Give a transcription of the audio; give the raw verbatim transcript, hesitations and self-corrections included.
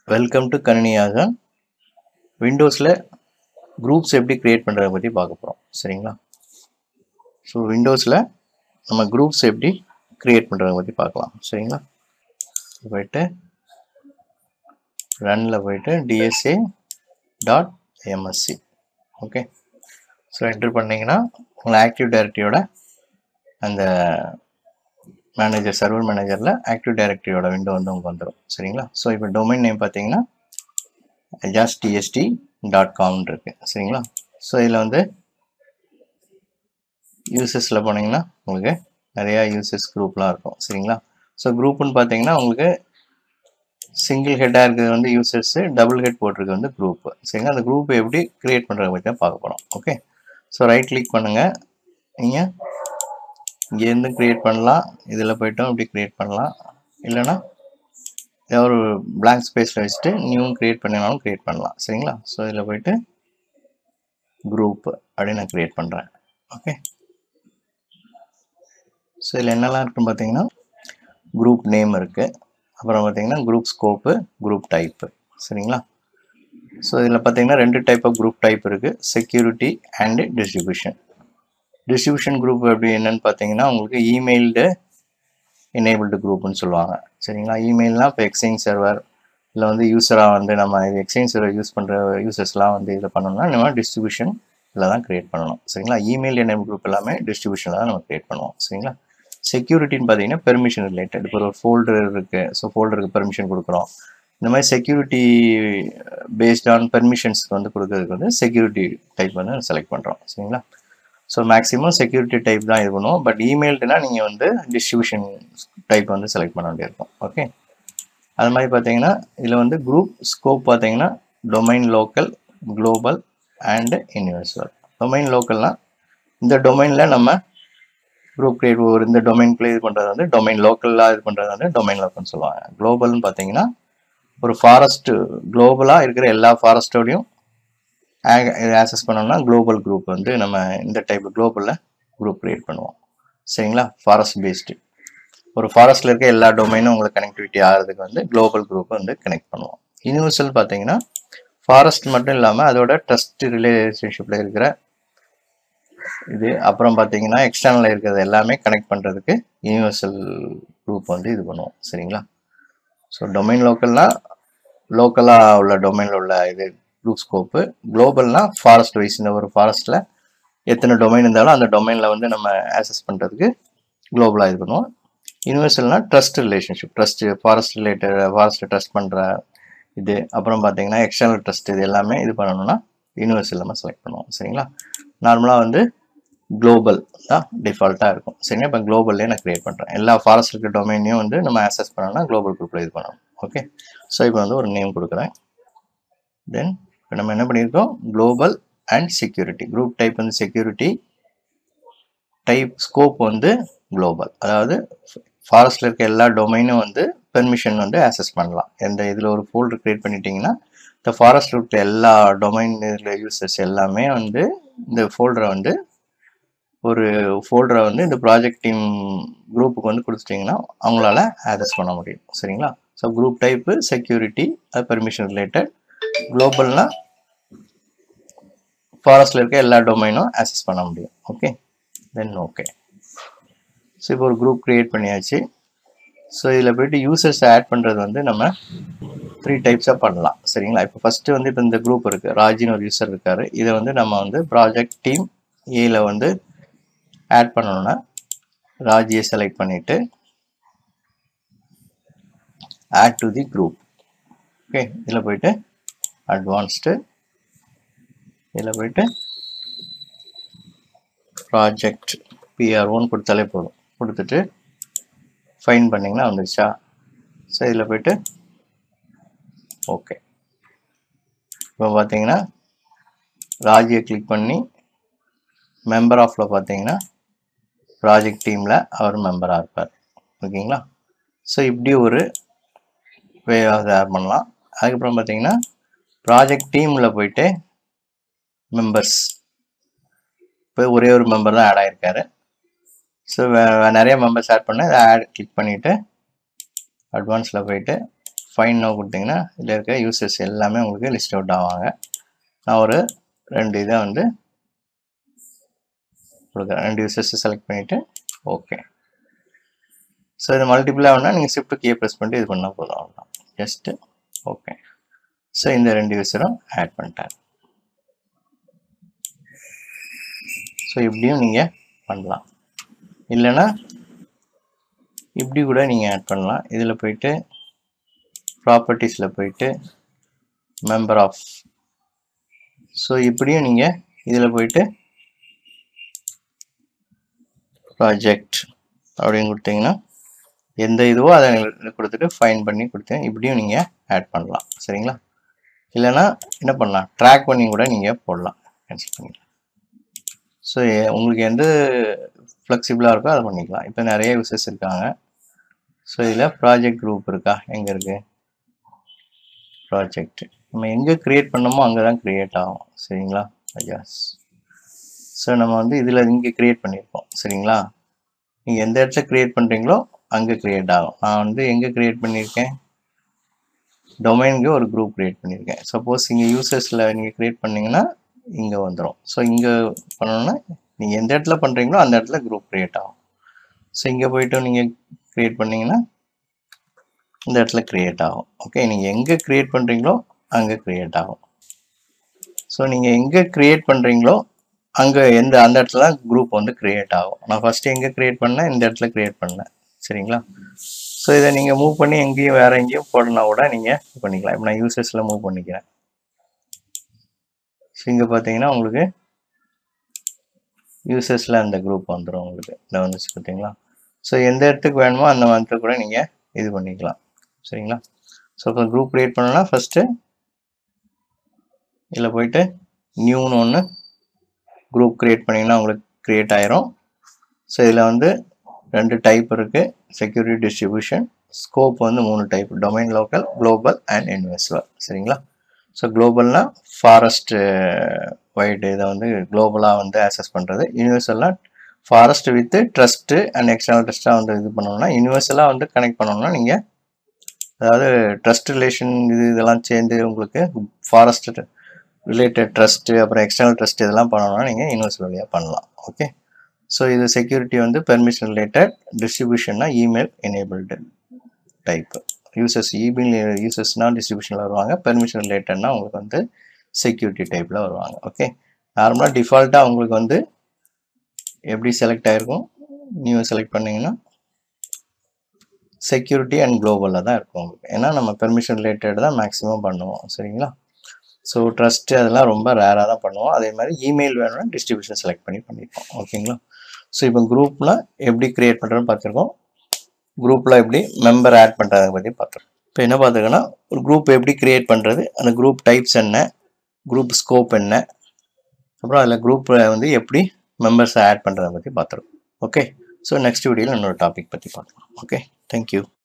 Welcome to கணினியாக. விண்டோஸில் groups எப்படி க்ரியேட் பண்ணுறதை பற்றி பார்க்க போகிறோம். சரிங்களா? ஸோ விண்டோஸில் நம்ம குரூப்ஸ் எப்படி க்ரியேட் பண்ணுறதை பற்றி பார்க்கலாம். சரிங்களா? போயிட்டு ரன்னில் போயிட்டு DSA dot MSC okay. So enter பண்ணிங்கன்னா உங்களை ஆக்டிவ் டைரக்டரியோட அந்த மேனேஜர் சர்வர் மேனேஜரில் ஆக்டிவ் டைரக்டரியோட விண்டோ வந்து உங்களுக்கு வந்துடும். சரிங்களா? ஸோ இப்போ டொமைன் நேம் பார்த்தீங்கன்னா அஜாஸ் டிஎஸ்டி டாட் காம்னு இருக்கு. சரிங்களா? ஸோ இதில் வந்து யூசர்ஸில் போனீங்கன்னா உங்களுக்கு நிறையா யூசர்ஸ் குரூப்லாம் இருக்கும். சரிங்களா? ஸோ குரூப்புன்னு பார்த்தீங்கன்னா உங்களுக்கு சிங்கிள் ஹெட்டாக இருக்கிறது வந்து யூசர்ஸு, டபுள் ஹெட் போட்டிருக்கு வந்து குரூப்பு. சரிங்களா? அந்த குரூப்பை எப்படி க்ரியேட் பண்ணுறத பற்றி தான் பார்க்க போகிறோம். ஓகே. ஸோ ரைட் கிளிக் பண்ணுங்கள். நீங்கள் இங்கேருந்து க்ரியேட் பண்ணலாம். இதில் போய்ட்டும் இப்படி க்ரியேட் பண்ணலாம். இல்லைனா ஏதாவது ஒரு பிளாங்க் ஸ்பேஸில் வச்சுட்டு நியூவும் க்ரியேட் பண்ணினாலும் க்ரியேட் பண்ணலாம். சரிங்களா? ஸோ இதில் போய்ட்டு குரூப் அப்படின்னு நான் க்ரியேட் பண்ணுறேன். ஓகே. ஸோ இதில் என்னெல்லாம் இருக்குன்னு பார்த்தீங்கன்னா குரூப் நேம் இருக்குது, அப்புறம் பார்த்தீங்கன்னா குரூப் ஸ்கோப்பு, குரூப் டைப்பு. சரிங்களா? ஸோ இதில் பார்த்தீங்கன்னா ரெண்டு டைப் ஆஃப் குரூப் டைப் இருக்குது, security and distribution. Distribution group எப்படி என்னன்னு பார்த்தீங்கன்னா உங்களுக்கு இமெயில்டு எனேபிள்டு குரூப்னு சொல்லுவாங்க. சரிங்களா? இமெயில்னால் இப்போ எக்ஸ்சேஞ்ச் சர்வர் இல்லை வந்து யூஸராக வந்து நம்ம இது எக்ஸ்சேஞ்ச் சர்வர் யூஸ் பண்ணுற யூசர்ஸ்லாம் வந்து இதில் பண்ணணும்னா நம்ம டிஸ்ட்ரிபியூஷன் இதில் தான் க்ரியேட் பண்ணணும். சரிங்களா? இமெயில் எனேபிள் குரூப் எல்லாமே டிஸ்ட்ரிபியூஷனில் தான் நம்ம க்ரியேட் பண்ணுவோம். சரிங்களா? செக்யூரிட்டின்னு பார்த்தீங்கன்னா பெர்மிஷன் ரிலேட்டட். இப்போ ஒரு ஃபோல்டர் இருக்குது, ஸோ ஃபோல்டருக்கு பெர்மிஷன் கொடுக்குறோம். இந்த மாதிரி செக்யூரிட்டி பேஸ்ட் ஆன் பெர்மிஷன்ஸ்க்கு வந்து கொடுக்கறதுக்கு வந்து செக்யூரிட்டி டைப் வந்து செலக்ட் பண்ணுறோம். சரிங்களா? ஸோ மேக்ஸிமம் செக்யூரிட்டி டைப் தான் இது பண்ணுவோம். பட் இமெயில்டுனா நீங்கள் வந்து டிஸ்ட்ரிபியூஷன் டைப் வந்து செலக்ட் பண்ண வேண்டியிருக்கும். ஓகே. அது மாதிரி பார்த்தீங்கன்னா இதில் வந்து குரூப் ஸ்கோப் பார்த்தீங்கன்னா domain local, global and universal. Domain லோக்கல்னால் இந்த டொமைனில் நம்ம குரூப் கிரியேட் ஒரு இந்த டொமைன்குள்ளே இது பண்ணுறது வந்து டொமைன் லோக்கலாக இது பண்ணுறது வந்து டொமைன் லோக்கல்னு சொல்லுவாங்க. குளோபல்னு பார்த்தீங்கன்னா ஒரு ஃபாரஸ்ட்டு குளோபலாக இருக்கிற எல்லா ஃபாரஸ்ட்டோடையும் ஆக்சஸ் பண்ணோம்னா குளோபல் குரூப் வந்து நம்ம இந்த டைப் குளோபலில் குரூப் க்ரியேட் பண்ணுவோம். சரிங்களா? ஃபாரஸ்ட் பேஸ்டு ஒரு ஃபாரஸ்ட்டில் இருக்க எல்லா டொமைனும் உங்களுக்கு கனெக்டிவிட்டி ஆகிறதுக்கு வந்து குளோபல் குரூப்பை வந்து கனெக்ட் பண்ணுவோம். யூனிவர்சல் பார்த்தீங்கன்னா ஃபாரஸ்ட் மட்டும் இல்லாமல் அதோட ட்ரஸ்ட் ரிலேஷன்ஷிப்பில் இருக்கிற இது, அப்புறம் பார்த்தீங்கன்னா எக்ஸ்டர்னலில் இருக்கிறது எல்லாமே கனெக்ட் பண்ணுறதுக்கு யூனிவர்சல் குரூப் வந்து இது பண்ணுவோம். சரிங்களா? ஸோ டொமைன் லோக்கல்னால் லோக்கலாக உள்ள டொமைனில் உள்ள இது குரூப் ஸ்கோப்பு, குளோபல்னா ஃபாரஸ்ட் வைஸ் இந்த ஒரு ஃபாரஸ்ட்டில் எத்தனை டொமைன் இருந்தாலும் அந்த டொமைனில் வந்து நம்ம ஆக்சஸ் பண்ணுறதுக்கு குளோபலாக இது பண்ணுவோம். யூனிவர்சல்னால் trust relationship, trust forest related ஃபாரஸ்ட்டை ட்ரஸ்ட் பண்ணுற இது, அப்புறம் பார்த்தீங்கன்னா எக்ஸ்டர்னல் ட்ரஸ்ட், இது எல்லாமே இது பண்ணணும்னா யூனிவர்சல் நம்ம செலக்ட் பண்ணுவோம். சரிங்களா? நார்மலாக வந்து குளோபல் தான் டிஃபால்ட்டாக இருக்கும். சரிங்களா? இப்போ குளோபல்லே நான் க்ரியேட் பண்ணுறேன். எல்லா ஃபாரஸ்ட் இருக்கிற டொமைனையும் வந்து நம்ம ஆக்சஸ் பண்ணோம்னா குளோபல் குரூப்பில் இது பண்ணணும். ஓகே. ஸோ இப்போ வந்து ஒரு நேம் கொடுக்குறேன். தென் இப்போ நம்ம என்ன பண்ணியிருக்கோம், global and security. Group type வந்து செக்யூரிட்டி, டைப் ஸ்கோப் வந்து குளோபல். அதாவது ஃபாரஸ்ட்டில் இருக்க எல்லா டொமைனும் வந்து பெர்மிஷன் வந்து ஆக்சஸ் பண்ணலாம். எந்த இதில் ஒரு ஃபோல்டர் க்ரியேட் பண்ணிட்டீங்கன்னா இந்த ஃபாரஸ்ட் இருக்க எல்லா டொமைன் இதில் யூசர்ஸ் எல்லாமே வந்து இந்த ஃபோல்டரை வந்து ஒரு ஃபோல்டரை வந்து இந்த ப்ராஜெக்ட் டீம் குரூப்புக்கு வந்து கொடுத்துட்டிங்கன்னா அவங்களால ஆக்சஸ் பண்ண முடியும். சரிங்களா? ஸோ குரூப் டைப்பு செக்யூரிட்டி, அது பெர்மிஷன் ரிலேட்டட். குளோபல்னா ஃபாரஸ்ட்டில் இருக்க எல்லா டொமைனும் ஆக்சஸ் பண்ண முடியும். ஓகே. Then okay. ஸோ இப்போ ஒரு குரூப் க்ரியேட் பண்ணியாச்சு. ஸோ இதில் போய்ட்டு யூசர்ஸ் ஆட் பண்ணுறது வந்து நம்ம த்ரீ டைப்ஸாக பண்ணலாம். சரிங்களா? இப்போ ஃபஸ்ட்டு வந்து இப்போ இந்த குரூப் இருக்குது, ராஜின்னு ஒரு யூசர் இருக்கார். இதை வந்து நம்ம வந்து ப்ராஜெக்ட் டீம் ஏல வந்து ஆட் பண்ணணும்னா ராஜியை செலக்ட் பண்ணிவிட்டு add to the group. Okay. இதில் போய்ட்டு அட்வான்ஸ்டு, இதில் போய்ட்டு ப்ராஜெக்ட் பிஆர் ஒன் கொடுத்தாலே போதும். கொடுத்துட்டு ஃபைன் பண்ணிங்கன்னா வந்துருச்சா? ஸோ இதில் போய்ட்டு ஓகே. இப்போ பார்த்தீங்கன்னா ராஜியை கிளிக் பண்ணி மெம்பர் ஆஃபில் பார்த்தீங்கன்னா ப்ராஜெக்ட் டீமில் அவர் மெம்பராக இருப்பார். ஓகேங்களா? ஸோ இப்படி ஒரு வே ஆஃப் ஆட் பண்ணலாம். அதுக்கப்புறம் பார்த்தீங்கன்னா ப்ராஜெக்ட் டீமில் போயிட்டு மெம்பர்ஸ், இப்போ ஒரே ஒரு மெம்பர் தான் ஆட் ஆகிருக்காரு. ஸோ நிறைய மெம்பர்ஸ் ஆட் பண்ண இதை ஆட் கிளிக் பண்ணிவிட்டு அட்வான்ஸில் போயிட்டு ஃபைன் நோ கொடுத்தீங்கன்னா இதில் இருக்க யூசர்ஸ் எல்லாமே உங்களுக்கு லிஸ்ட் அவுட் ஆவாங்க. நான் ஒரு ரெண்டு இதை வந்து கொடுக்குறேன். ரெண்டு யூசர்ஸ் செலக்ட் பண்ணிவிட்டு ஓகே. ஸோ இது மல்டிபிள் ஆகுனா நீங்கள் ஷிஃப்ட் கீயை ப்ரெஸ் பண்ணிட்டு இது பண்ணால் போதும், அவ்வளோதான். Just okay. ஸோ இந்த ரெண்டு யூசரும் ஆட் பண்ணிட்டாங்க. ஸோ இப்படியும் நீங்கள் பண்ணலாம், இல்லைன்னா இப்படி கூட நீங்கள் ஆட் பண்ணலாம். இதில் போயிட்டு ப்ராப்பர்ட்டிஸில் போயிட்டு மெம்பர் ஆஃப், ஸோ இப்படியும் நீங்கள் இதில் போயிட்டு ப்ராஜெக்ட் அப்படின்னு கொடுத்தீங்கன்னா எந்த இதுவோ அதை கொடுத்துட்டு ஃபைன் பண்ணி கொடுத்தேன். இப்படியும் நீங்கள் ஆட் பண்ணலாம், சரிங்களா? இல்லைன்னா என்ன பண்ணலாம், ட்ராக் பண்ணி கூட நீங்கள் போடலாம், கேன்சல் பண்ணிக்கலாம். ஸோ உங்களுக்கு எந்த ஃப்ளெக்சிபிளாக இருக்கோ அதை பண்ணிக்கலாம். இப்போ நிறைய யூசர்ஸ் இருக்காங்க. ஸோ இதில் ப்ராஜெக்ட் குரூப் இருக்கா, எங்கே இருக்குது ப்ராஜெக்ட், நம்ம எங்கே க்ரியேட் பண்ணமோ அங்கே தான் க்ரியேட் ஆகும், சரிங்களா? ஐயாஸ். ஸோ நம்ம வந்து இதில் இங்கே க்ரியேட் பண்ணியிருக்கோம், சரிங்களா? நீங்கள் எந்த இடத்துல க்ரியேட் பண்ணுறீங்களோ அங்கே க்ரியேட் ஆகும். நான் வந்து எங்கே க்ரியேட் பண்ணியிருக்கேன், டொமைனுக்கு ஒரு குரூப் க்ரியேட் பண்ணியிருக்கேன். சப்போஸ் இங்கே யூசர்ஸில் நீங்கள் க்ரியேட் பண்ணிங்கன்னா இங்கே வந்துடும். ஸோ இங்கே பண்ணணுன்னா நீங்கள் எந்த இடத்துல பண்ணுறீங்களோ அந்த இடத்துல குரூப் க்ரியேட் ஆகும். ஸோ இங்கே போய்ட்டு நீங்கள் க்ரியேட் பண்ணிங்கன்னா இந்த இடத்துல க்ரியேட் ஆகும். ஓகே, நீங்கள் எங்கே க்ரியேட் பண்ணுறீங்களோ அங்கே க்ரியேட் ஆகும். ஸோ நீங்கள் எங்கே க்ரியேட் பண்ணுறீங்களோ அங்கே எந்த அந்த இடத்துல தான் குரூப் வந்து க்ரியேட் ஆகும். நான் ஃபஸ்ட்டு எங்கே க்ரியேட் பண்ணேன், இந்த இடத்துல க்ரியேட் பண்ணேன், சரிங்களா? ஸோ இதை நீங்கள் மூவ் பண்ணி எங்கேயும் வேறு எங்கேயும் போடனா கூட நீங்கள் பண்ணிக்கலாம். இப்போ நான் யூசர்ஸில் மூவ் பண்ணிக்கிறேன். ஸோ இங்கே பார்த்தீங்கன்னா உங்களுக்கு யூசர்ஸில் அந்த குரூப் வந்துடும், உங்களுக்கு இதில் வந்துச்சு பார்த்தீங்களா? ஸோ எந்த இடத்துக்கு வேணுமோ அந்த இடத்துல கூட நீங்கள் இது பண்ணிக்கலாம், சரிங்களா? ஸோ இப்போ குரூப் க்ரியேட் பண்ணணும்னா ஃபஸ்ட்டு இதில் போயிட்டு நியூன்னு ஒன்று குரூப் க்ரியேட் பண்ணிங்கன்னா உங்களுக்கு க்ரியேட் ஆயிரும். ஸோ இதில் வந்து ரெண்டு டைப் இருக்குது, செக்யூரிட்டி டிஸ்ட்ரிபியூஷன். ஸ்கோப் வந்து மூணு type, domain, local, global and universal, சரிங்களா? ஸோ குளோபல்னா ஃபாரஸ்ட் வைடு இதை வந்து குளோபலாக வந்து ஆக்சஸ் பண்ணுறது. யூனிவர்சல்னா forest with trust and external ட்ரஸ்ட்டாக வந்து இது பண்ணணும்னா, யூனிவர்சலாக வந்து கனெக்ட் பண்ணணும்னா நீங்கள் அதாவது ட்ரஸ்ட் ரிலேஷன் இது இதெல்லாம் சேர்ந்து உங்களுக்கு ஃபாரஸ்ட் ரிலேட்டட் ட்ரஸ்ட்டு அப்புறம் எக்ஸ்டர்னல் ட்ரஸ்ட் இதெல்லாம் பண்ணணும்னா நீங்கள் யூனிவர்சல் வழியாக பண்ணலாம். ஓகே, ஸோ இது செக்யூரிட்டி வந்து பெர்மிஷன் ரிலேட்டட், டிஸ்ட்ரிபியூஷன்னா email enabled type. Users email யூசர்ஸ்னால் டிஸ்ட்ரிபியூஷனில் வருவாங்க, பெர்மிஷன் ரிலேட்டட்னா உங்களுக்கு வந்து செக்யூரிட்டி டைப்பில் வருவாங்க. ஓகே, நார்மலாக டிஃபால்ட்டாக உங்களுக்கு வந்து எப்படி செலக்ட் ஆகிருக்கும், நீங்கள் செலக்ட் பண்ணிங்கன்னா செக்யூரிட்டி அண்ட் குளோபலில் தான் இருக்கும் உங்களுக்கு. ஏன்னா நம்ம பெர்மிஷன் ரிலேட்டட் தான் மேக்ஸிமம் பண்ணுவோம், சரிங்களா? ஸோ ட்ரஸ்ட்டு அதெல்லாம் ரொம்ப ரேராக தான் பண்ணுவோம். அதே மாதிரி இமெயில் வேணும்னா டிஸ்ட்ரிபியூஷன் செலக்ட் பண்ணி பண்ணியிருக்கோம், ஓகேங்களா? ஸோ இப்போ குரூப்னா எப்படி க்ரியேட் பண்ணுறதுன்னு பார்த்துருக்கோம். குரூப்பில் எப்படி மெம்பர் ஆட் பண்ணுறதை பற்றி பார்த்துருக்கோம். இப்போ என்ன பார்த்துக்கோன்னா ஒரு குரூப் எப்படி க்ரியேட் பண்ணுறது, அந்த குரூப் டைப்ஸ் என்ன, குரூப் ஸ்கோப் என்ன, அப்புறம் அதில் குரூப்பில் வந்து எப்படி மெம்பர்ஸை ஆட் பண்ணுறதை பற்றி பார்த்துருக்கோம். ஓகே, ஸோ நெக்ஸ்ட் வீடியோவில் இன்னொரு டாபிக் பற்றி பார்க்கலாம். Okay, thank you.